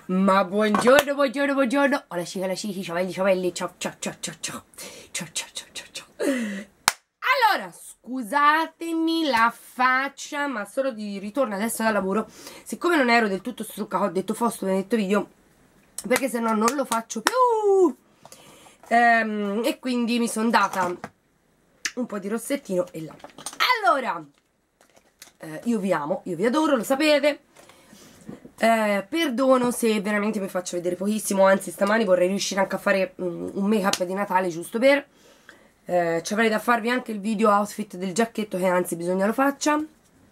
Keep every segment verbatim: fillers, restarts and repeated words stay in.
Ma buongiorno, buongiorno, buongiorno. Hola chica, la chica, ciavelli, ciavelli. Ciao, ciao, ciao, ciao, ciao. Ciao, ciao, ciao, ciao, ciao. Allora, scusatemi la faccia, ma solo di ritorno adesso dal lavoro. Siccome non ero del tutto struccata, ho detto fosto nel detto video, perché se no non lo faccio più. Ehm, e quindi mi sono data un po' di rossettino e là. Allora, eh, io vi amo, io vi adoro, lo sapete. Eh, perdono se veramente mi faccio vedere pochissimo, anzi stamani vorrei riuscire anche a fare um, un make up di Natale giusto per eh, ci avrei da farvi anche il video outfit del giacchetto, che anzi bisogna lo faccia.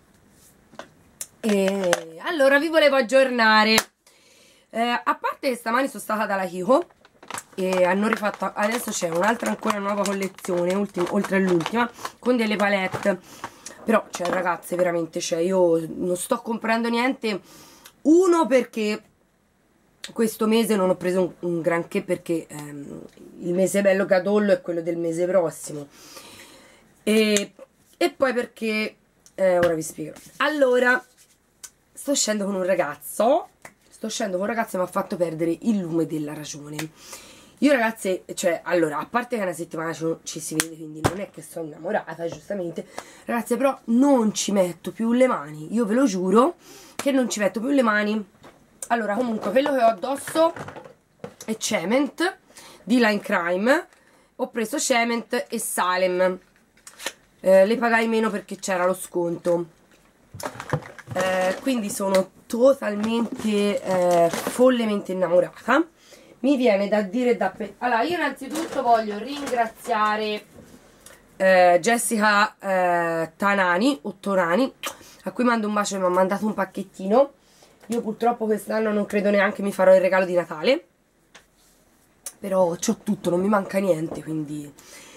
E allora vi volevo aggiornare, eh, a parte che stamani sono stata dalla Kiko e hanno rifatto, adesso c'è un'altra ancora nuova collezione ultima, oltre all'ultima, con delle palette, però cioè ragazze veramente, cioè io non sto comprando niente. Uno, perché questo mese non ho preso un, un granché, perché ehm, il mese bello gadollo è quello del mese prossimo, e, e poi perché eh, ora vi spiego. Allora, sto scendendo con un ragazzo sto scendendo con un ragazzo che mi ha fatto perdere il lume della ragione. Io ragazze, cioè, allora, a parte che una settimana ci, ci si vede, quindi non è che sono innamorata, giustamente, ragazze, però non ci metto più le mani, io ve lo giuro che non ci metto più le mani. Allora, comunque, quello che ho addosso è Cement di Line Crime. Ho preso Cement e Salem, eh, le pagai meno perché c'era lo sconto, eh, quindi sono totalmente eh, follemente innamorata. Mi viene da dire da... Allora, io innanzitutto voglio ringraziare eh, Jessica eh, Tanani o Tonani, a cui mando un bacio, e mi ha mandato un pacchettino. Io purtroppo quest'anno non credo neanche mi farò il regalo di Natale, però c'ho tutto, non mi manca niente, quindi...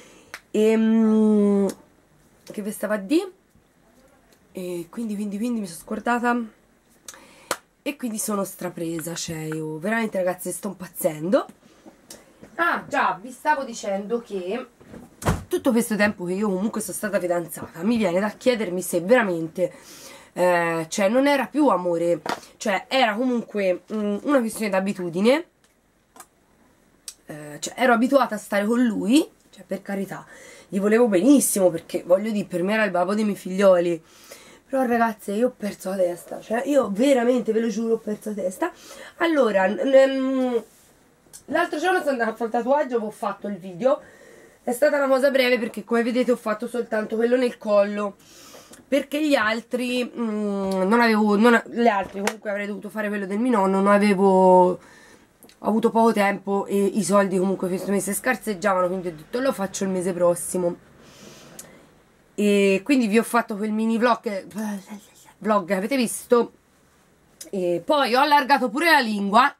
Ehm, che vi stava a dire? E quindi, quindi, quindi mi sono scordata. E quindi sono strapresa, cioè io veramente, ragazzi, sto impazzendo. Ah già, vi stavo dicendo che tutto questo tempo che io comunque sono stata fidanzata, mi viene da chiedermi se veramente eh, cioè non era più amore, cioè era comunque mh, una questione d'abitudine, eh, cioè ero abituata a stare con lui, cioè per carità, gli volevo benissimo, perché voglio dire, per me era il babbo dei miei figlioli. Però ragazze, io ho perso la testa, cioè io veramente, ve lo giuro, ho perso la testa. Allora, l'altro giorno sono andata a fare il tatuaggio, ho fatto il video, è stata una cosa breve perché come vedete ho fatto soltanto quello nel collo, perché gli altri, mh, non avevo, non, le altre comunque avrei dovuto fare quello del mio nonno, non avevo, ho avuto poco tempo e i soldi comunque questo mese scarseggiavano, quindi ho detto lo faccio il mese prossimo. E quindi vi ho fatto quel mini vlog, vlog avete visto, e poi ho allargato pure la lingua,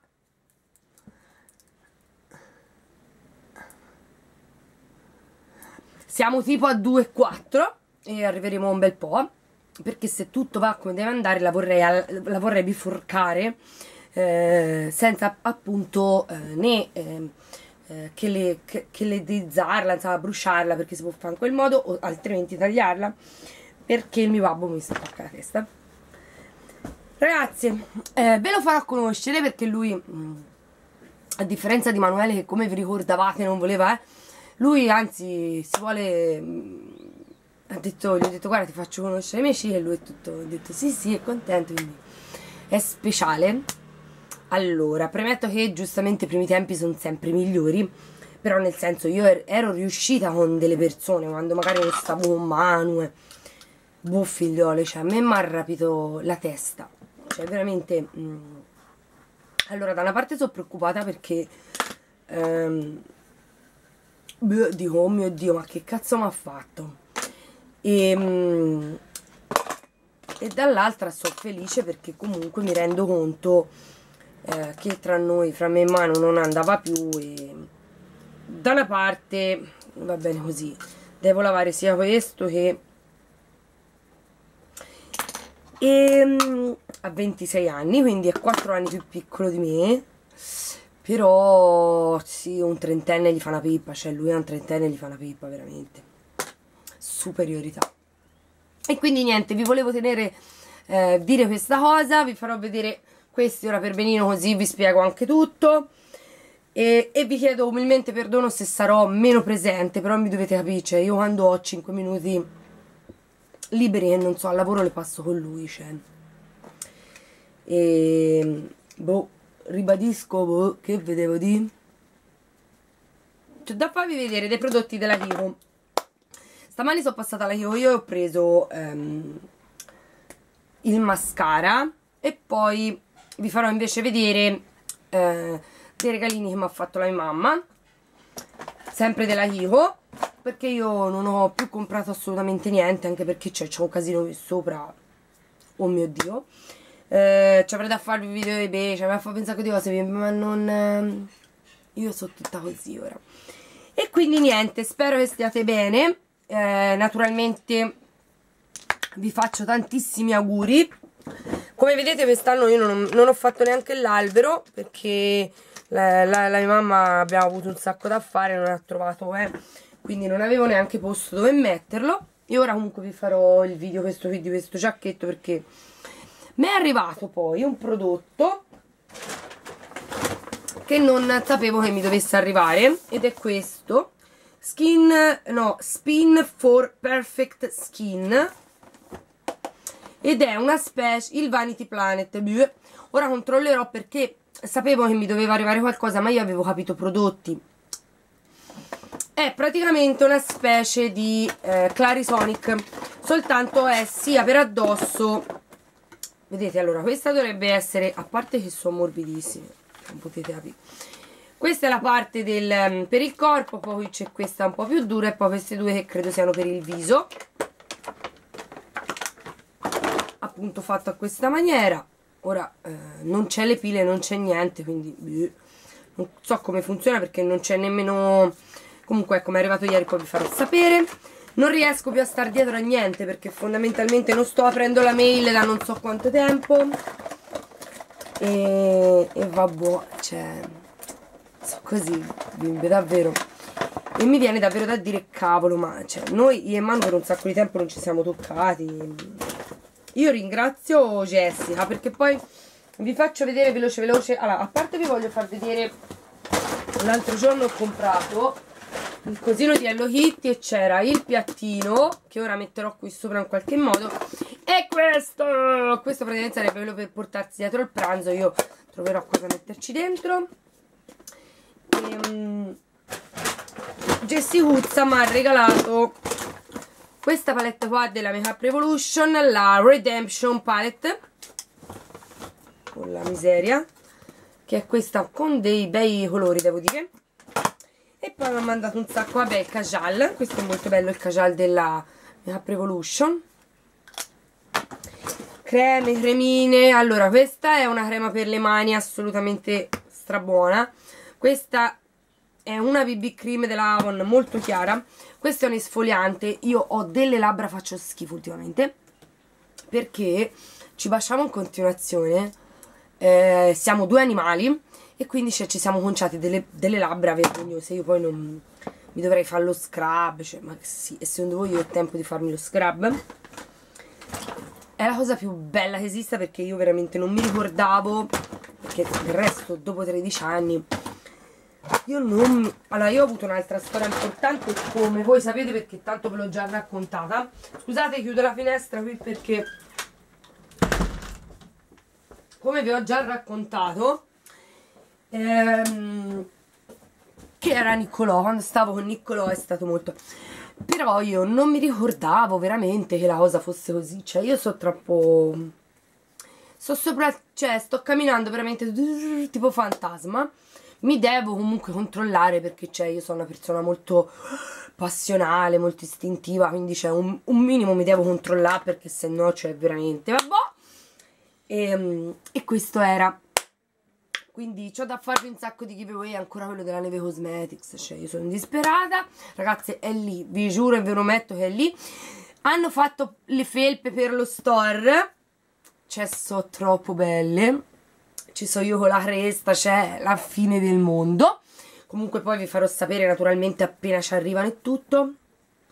siamo tipo a due e quattro e arriveremo un bel po', perché se tutto va come deve andare la vorrei, la vorrei bifurcare eh, senza appunto eh, né eh, Che, le, che, che leddizzarla, insomma, bruciarla, perché si può fare in quel modo, o altrimenti tagliarla, perché il mio babbo mi spacca la testa. Ragazzi, eh, ve lo farò conoscere, perché lui, mh, a differenza di Manuele, che come vi ricordavate non voleva, eh, lui anzi si vuole, mh, ha detto, gli ho detto guarda ti faccio conoscere i miei amici, e lui è tutto, ha detto sì sì, è contento, quindi è speciale. Allora, premetto che giustamente i primi tempi sono sempre migliori, però nel senso io er ero riuscita con delle persone, quando magari non stavo con Manu, eh, boh figliole, cioè a me mi ha rapito la testa, cioè veramente, mh. Allora da una parte sono preoccupata perché, ehm, beh, dico oh mio Dio, ma che cazzo mi ha fatto, e, mh, e dall'altra sono felice perché comunque mi rendo conto Eh, che tra noi, fra me e Manu, non andava più, e da una parte va bene così, devo lavare sia questo che e, um, ha ventisei anni, quindi è quattro anni più piccolo di me, però sì, un trentenne gli fa una pippa, cioè lui a un trentenne gli fa una pippa, veramente superiorità. E quindi niente, vi volevo tenere eh, dire questa cosa, vi farò vedere Questi ora per benino, così vi spiego anche tutto. E, e vi chiedo umilmente perdono se sarò meno presente, però mi dovete capire, cioè io quando ho cinque minuti liberi e non so, al lavoro le passo con lui, cioè. E boh, ribadisco, boh, che vedevo di... C'è da farvi vedere dei prodotti della Kiko. Stamani sono passata alla Kiko, io ho preso um, il mascara e poi vi farò invece vedere uh, dei regalini che mi ha fatto la mia mamma, sempre della Kiko, perché io non ho più comprato assolutamente niente, anche perché c'è un casino qui sopra, oh mio Dio. Eh, ci avrei da farvi video dei bei, ci avrei da fare un sacco di cose, ma non... Eh, io sono tutta così ora. E quindi niente, spero che stiate bene. Eh, naturalmente vi faccio tantissimi auguri. Come vedete quest'anno io non, non ho fatto neanche l'albero, perché la, la, la mia mamma abbiamo avuto un sacco da fare, non ha trovato, eh, quindi non avevo neanche posto dove metterlo. E ora comunque vi farò il video, questo video, questo giacchetto, perché mi è arrivato poi un prodotto che non sapevo che mi dovesse arrivare, ed è questo Skin, no, Spin for Perfect Skin, ed è una specie, il Vanity Planet. Ora controllerò, perché sapevo che mi doveva arrivare qualcosa, ma io avevo capito prodotti. È praticamente una specie di eh, Clarisonic, soltanto è sia per addosso. Vedete, allora, questa dovrebbe essere, a parte che sono morbidissime, non potete capire. Questa è la parte del, per il corpo, poi c'è questa un po' più dura e poi queste due che credo siano per il viso. Appunto fatto a questa maniera. Ora, eh, non c'è le pile, non c'è niente, quindi bleh, non so come funziona, perché non c'è nemmeno... Comunque, ecco, mi è arrivato ieri, poi vi farò sapere. Non riesco più a stare dietro a niente, perché fondamentalmente non sto aprendo la mail da non so quanto tempo. E, e vabbè, cioè, so così, bimbe, davvero. E mi viene davvero da dire, cavolo, ma cioè, noi, io e Manu, per un sacco di tempo non ci siamo toccati. Io ringrazio Jessica, perché poi vi faccio vedere veloce veloce. Allora, a parte vi voglio far vedere, l'altro giorno ho comprato il cosino di Hello Kitty e c'era il piattino, che ora metterò qui sopra in qualche modo, e questo questo praticamente sarebbe quello per portarsi dietro il pranzo. Io troverò cosa metterci dentro. e, um, Jessie Huzza mi ha regalato questa palette qua della Makeup Revolution, la Redemption Palette, con la miseria, che è questa con dei bei colori, devo dire. E poi mi ha mandato un sacco, vabbè, il Kajal. Questo è molto bello, il Kajal della Makeup Revolution. Creme, cremine. Allora, questa è una crema per le mani assolutamente strabuona. Questa è una B B cream della Avon molto chiara. Questo è un esfoliante. Io ho delle labbra, faccio schifo ultimamente, perché ci baciamo in continuazione. Eh, siamo due animali e quindi cioè, ci siamo conciati delle, delle labbra vergognose. Io poi non mi dovrei fare lo scrub, cioè, ma sì, e secondo voi io ho tempo di farmi lo scrub? È la cosa più bella che esista, perché io veramente non mi ricordavo, perché del resto dopo tredici anni io non mi... Allora, io ho avuto un'altra storia importante, come voi sapete, perché tanto ve l'ho già raccontata. Scusate, chiudo la finestra qui perché, come vi ho già raccontato, ehm, che era Niccolò. Quando stavo con Niccolò è stato molto... Però io non mi ricordavo veramente che la cosa fosse così. Cioè io so troppo... Sto sopra... Cioè sto camminando veramente tipo fantasma. Mi devo comunque controllare, perché cioè io sono una persona molto passionale, molto istintiva, quindi c'è un, un minimo mi devo controllare, perché se no cioè veramente vabbè. E, e questo era. Quindi c'ho da farvi un sacco di giveaway, ancora quello della Neve Cosmetics, cioè io sono disperata. Ragazze, è lì, vi giuro e ve lo metto che è lì. Hanno fatto le felpe per lo store, cioè so troppo belle. Ci so io con la cresta, c'è la fine del mondo. Comunque poi vi farò sapere naturalmente appena ci arrivano e tutto.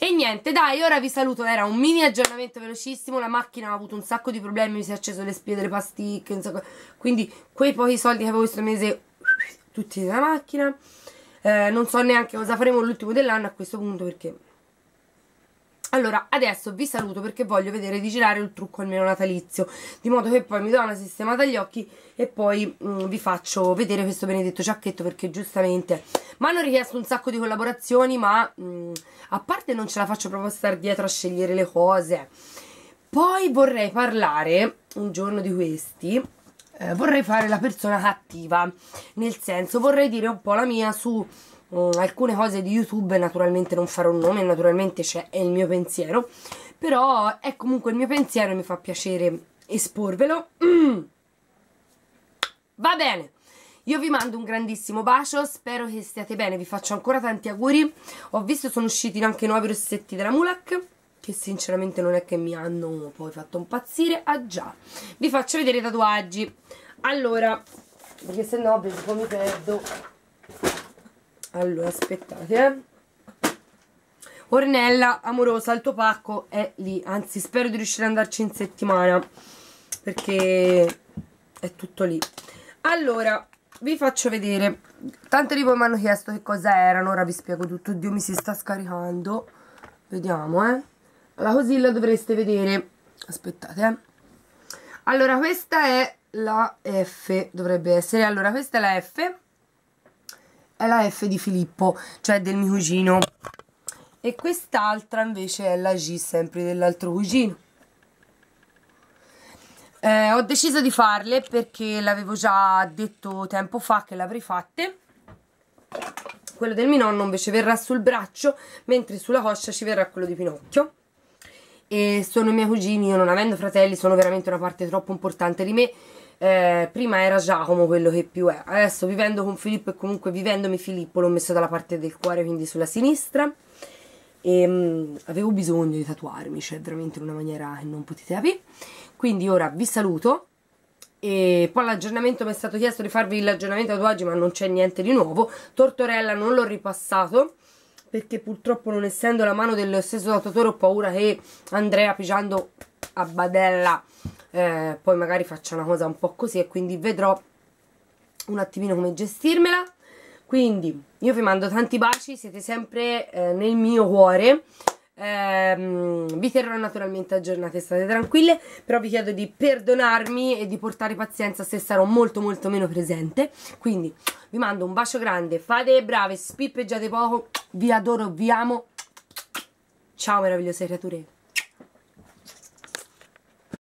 E niente, dai, ora vi saluto. Era un mini aggiornamento velocissimo. La macchina ha avuto un sacco di problemi, mi si è acceso le spie delle pasticche, un sacco... quindi quei pochi soldi che avevo questo mese tutti nella macchina. eh, Non so neanche cosa faremo l'ultimo dell'anno a questo punto, perché... Allora, adesso vi saluto perché voglio vedere di girare il trucco almeno natalizio, di modo che poi mi do una sistemata agli occhi e poi mh, vi faccio vedere questo benedetto giacchetto, perché giustamente mi hanno richiesto un sacco di collaborazioni, ma mh, a parte non ce la faccio proprio stare dietro a scegliere le cose. Poi vorrei parlare un giorno di questi, eh, vorrei fare la persona cattiva, nel senso vorrei dire un po' la mia su... Uh, alcune cose di YouTube. Naturalmente non farò un nome, naturalmente c'è il mio pensiero, però è comunque il mio pensiero e mi fa piacere esporvelo. mm. Va bene, io vi mando un grandissimo bacio, spero che stiate bene, vi faccio ancora tanti auguri. Ho visto sono usciti anche nuovi rossetti della Mulac, che sinceramente non è che mi hanno poi fatto impazzire. Ah già, vi faccio vedere i tatuaggi. Allora, perché se no poi mi perdo. Allora, aspettate, eh. Ornella, amorosa, il tuo pacco è lì. Anzi, spero di riuscire ad andarci in settimana, perché è tutto lì. Allora, vi faccio vedere. Tante di voi mi hanno chiesto che cosa erano. Ora vi spiego tutto. Dio, mi si sta scaricando. Vediamo, eh. Allora, così la dovreste vedere. Aspettate, eh. Allora, questa è la F. Dovrebbe essere. Allora, questa è la F. È la F di Filippo, cioè del mio cugino, e quest'altra invece è la G, sempre dell'altro cugino. eh, ho deciso di farle perché l'avevo già detto tempo fa che l'avrei fatte. Quello del mio nonno invece verrà sul braccio, mentre sulla coscia ci verrà quello di Pinocchio. E sono i miei cugini, io non avendo fratelli sono veramente una parte troppo importante di me. Eh, prima era Giacomo quello che più è, adesso vivendo con Filippo e comunque vivendomi Filippo l'ho messo dalla parte del cuore, quindi sulla sinistra. E mh, avevo bisogno di tatuarmi, cioè veramente in una maniera che non potete capire. Quindi ora vi saluto. E poi l'aggiornamento mi è stato chiesto di farvi l'aggiornamento tatuaggi, ma non c'è niente di nuovo. Tortorella non l'ho ripassato perché purtroppo, non essendo la mano dello stesso tatuatore, ho paura che Andrea, pigiando a badella, eh, poi magari faccia una cosa un po' così, e quindi vedrò un attimino come gestirmela. Quindi io vi mando tanti baci, siete sempre eh, nel mio cuore. Eh, vi terrò naturalmente aggiornate, state tranquille, però vi chiedo di perdonarmi e di portare pazienza se sarò molto molto meno presente. Quindi vi mando un bacio grande, fate le brave, spippeggiate poco, vi adoro, vi amo, ciao meravigliose creature.